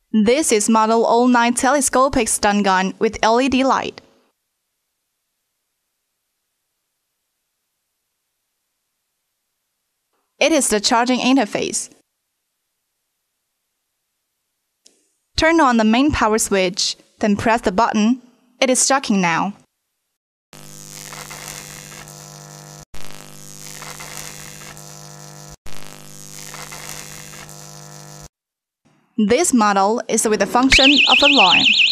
This is Model 09 telescopic stun gun with LED light. It is the charging interface. Turn on the main power switch, then press the button. It is jacking now. This model is with the function of alarm.